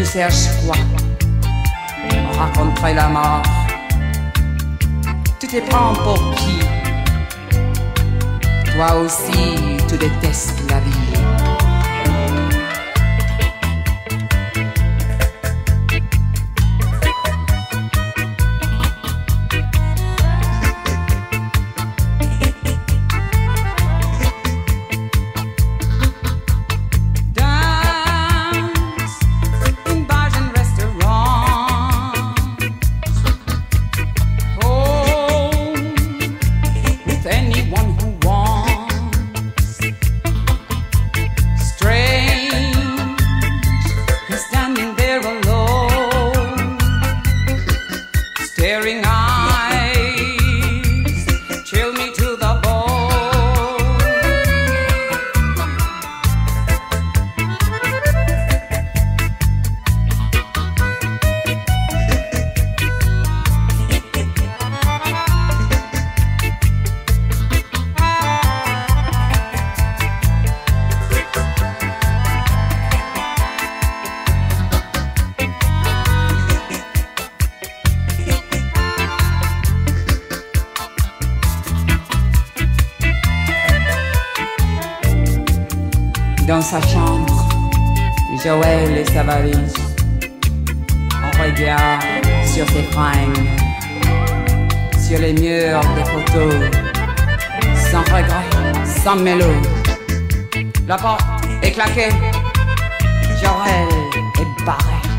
cherches quoi? Raconterai la mort. Tu te prends pour qui? Toi aussi, tu détestes la vie. Staring eyes chill me to the bone. Dans sa chambre, Joël et sa valise, on regarde sur ses fringues, sur les murs des photos, sans regret, sans mélo. La porte est claquée, Joël est barré.